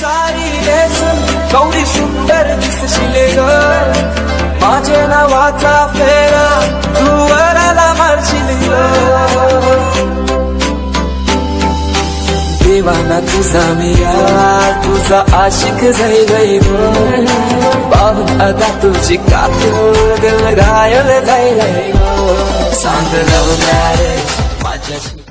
सारी नेसून गौरी सुंदर दिसशिले ग माझ्या नावाचा फेरा तू वराला मारशील ग देवाना तुझा मिया तुझा आशिक झाई ग पाहून आता तुझी कातूर दिल घायल झालंय ग सांग लव्ह मॅरेज माझ्याशी